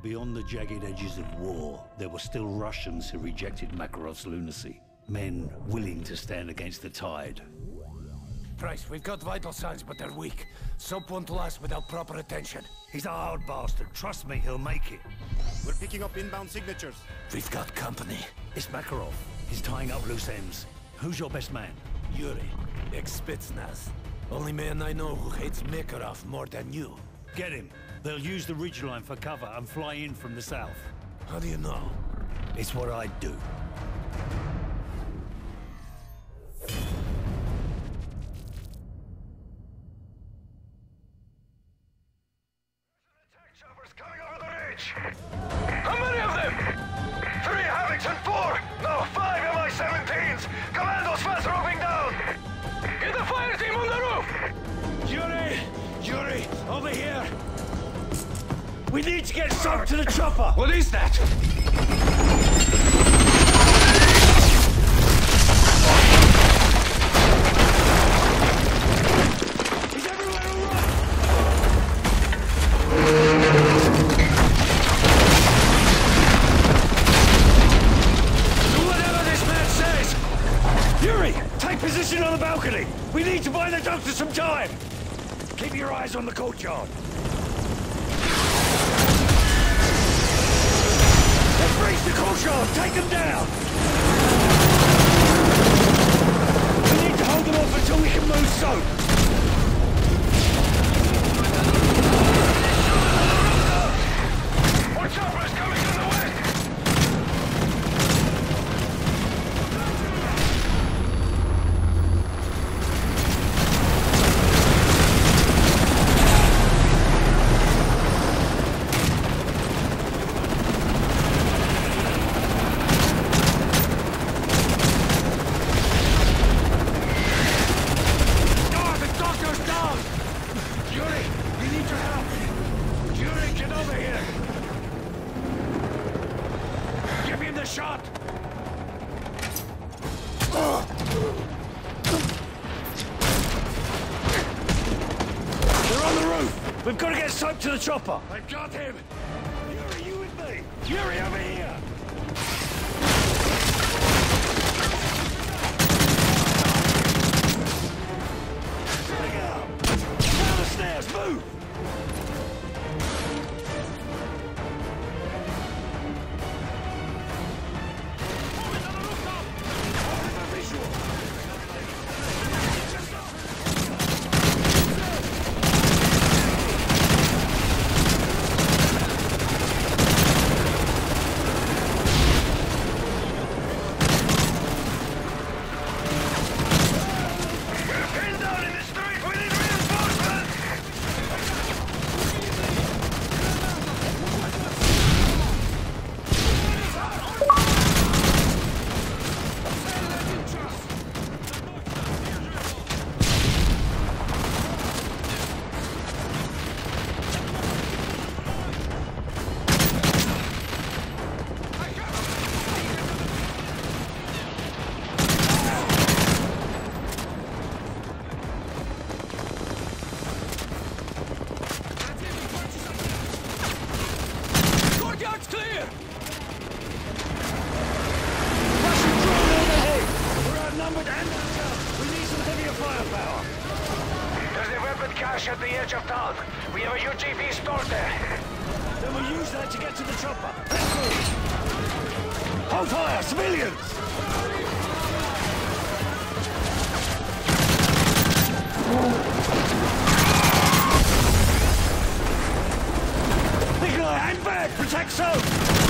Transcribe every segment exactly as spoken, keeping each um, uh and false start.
Beyond the jagged edges of war, there were still Russians who rejected Makarov's lunacy. Men willing to stand against the tide. Price, we've got vital signs, but they're weak. Soap won't last without proper attention. He's a hard bastard. Trust me, he'll make it. We're picking up inbound signatures. We've got company. It's Makarov. He's tying up loose ends. Who's your best man? Yuri, ex-Spetsnaz. Only man I know who hates Makarov more than you. Get him. They'll use the ridgeline for cover and fly in from the south. How do you know? It's what I'd do. How many of them? Three Havocs and four! No, five M I seventeens! Commandos fast roving down! Get the fire team on the roof! Yuri! Yuri! Over here! We need to get Soap to the chopper! What is that? Is everywhere all right? Yuri, take position on the balcony! We need to buy the doctor some time! Keep your eyes on the courtyard. Let's breach the courtyard! Take them down! We need to hold them off until we can move Soap! More choppers coming from the west! We've got to get Soap to the chopper! I got him! Yuri, you with me? Yuri, over here! Look out! Down the stairs, move! At the edge of town. We have a U G V stored there. Then we'll use that to get to the chopper. Let's move! Hold fire, civilians! Nikolai, hang back! Protect Soap!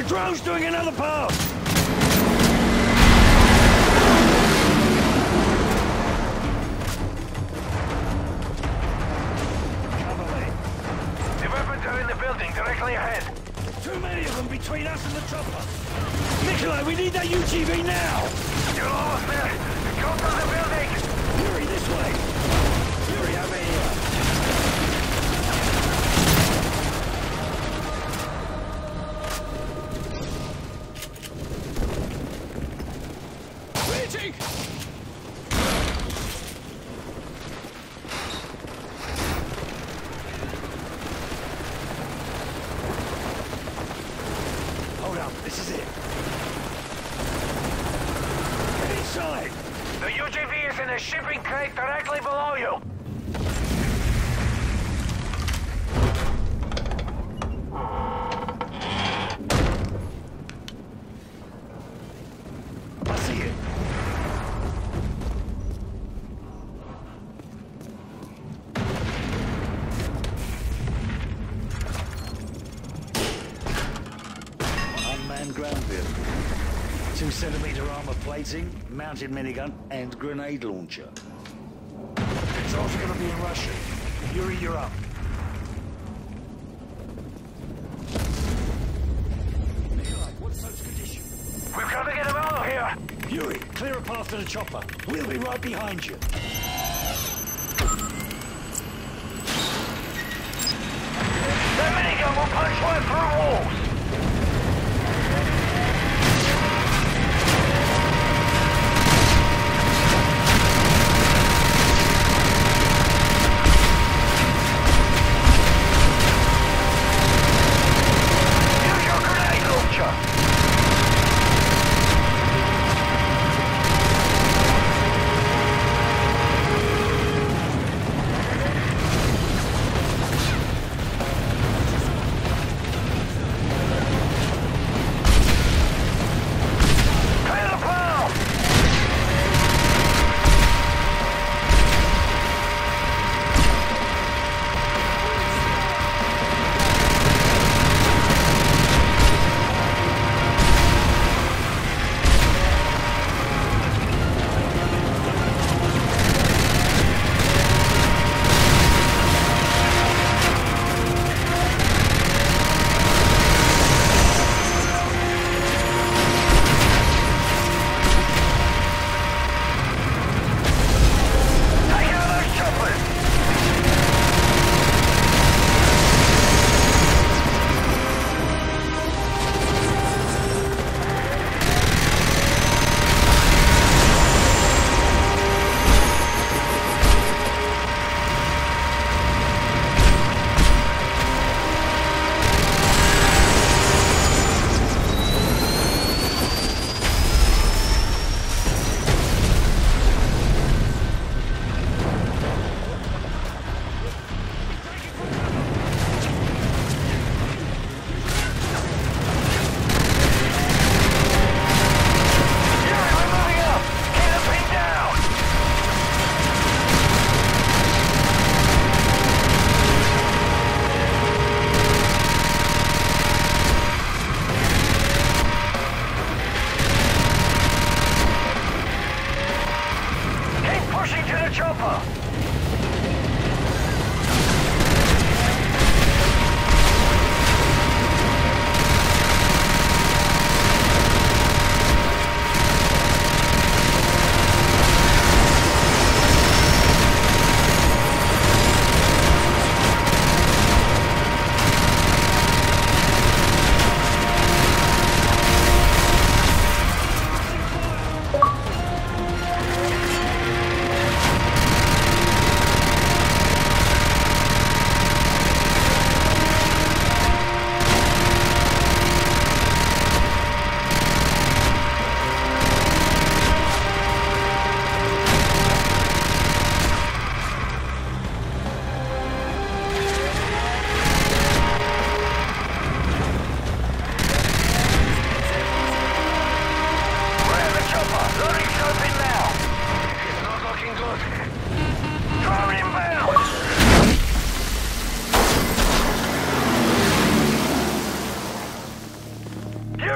Drone's doing another pass! Cover me. The weapons are in the building, directly ahead. Too many of them between us and the chopper. Nikolai, we need that U G V now! You're almost there. Come to the building! Yuri, this way! Yuri, over here! Reaching! Hold up, this is it. Get inside! The U G V is in a shipping crate directly below you. I see it. Unmanned ground vehicle. Two centimeter armor plating, mounted minigun, and grenade launcher. Controls are gonna be in Russian. Yuri, you're up. Nikolai, what's those conditions? We've got to get him out of here. Yuri, clear a path to the chopper. We'll be right behind you. That minigun will punch right through walls. Use your grenade launcher.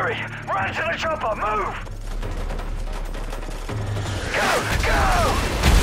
Yuri, run to the chopper, move! Go, go!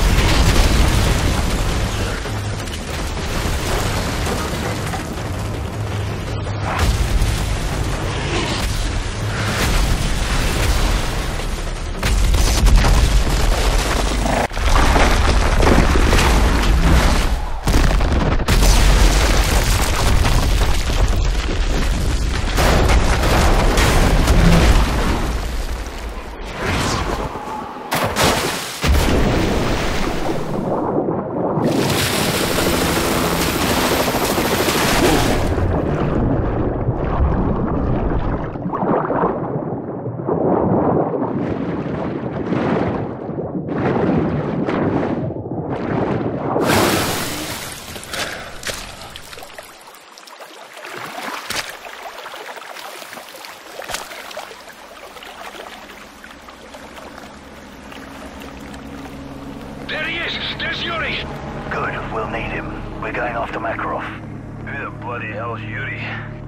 There he is! There's Yuri! Good, we'll need him. We're going after Makarov. Who the bloody hell's Yuri?